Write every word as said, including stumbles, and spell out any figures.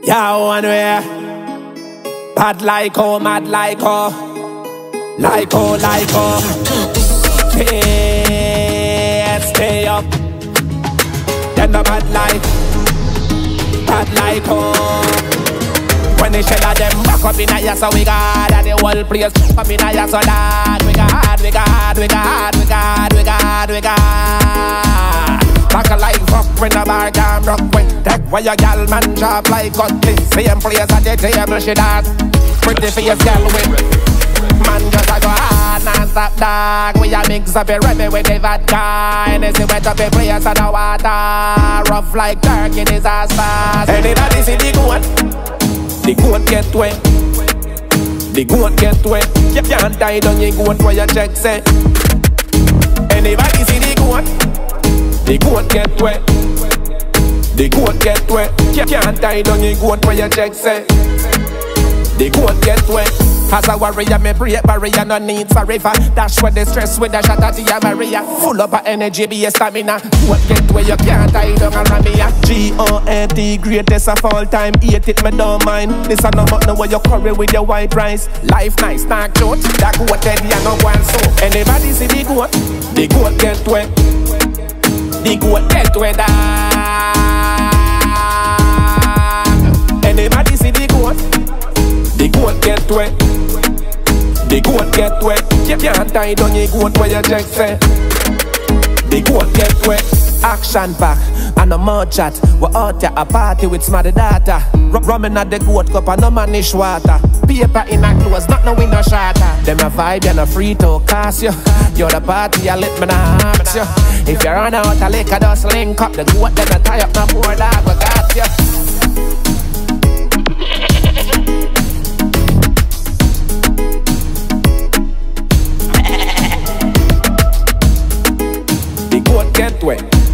Yeah, one way. Bad like oh, mad like oh. Like oh, like oh. Stay, stay up. Then the bad like. Bad like oh. When they shell of them back up in a so we got and the whole place up in a so that we got, we got, we got, we got, we got, we got. Back a like fuck when the bar can rock when take where your gal man drop like cut this same place at the table she dance. Pretty face gal with man just a go hard non-stop dog. We a mix up a remy with the vodka and they see wet up a place on the water. Rough like turkey disasters. Anybody see the goat? The goat get wet. The goat get wet. You can't tie down your goat for your check say. Anybody see the goat? The goat get wet. The goat get wet. You can't tie down your goat for your check say. The goat get wet. As a warrior, me break barrier, no need for river. Dash with the stress with the shot at your barrier. Full up of energy, be a stamina. Goat get where you can't tie down around me. G O N T, greatest of all time. Eat it, me don't mind. This a no mutton where you curry with your white rice. Life nice, not cute. That goat head, you no one so. Anybody see the goat? The goat get wet. The goat get wet. Anybody see the goat? The goat get wet. The goat get wet. You can't tie down your goat where your check say. The goat get wet. Action back and no more chat. We out here a party with smarty data. Rumming at the goat cup and no manish water. Paper in a clothes, not no window shatter. Them a vibe, you're no free to cast you. You're the party, you lit me not ask you. If you run out a liquor, just link up the goat, then I tie up my poor dog, we got you. Get wet.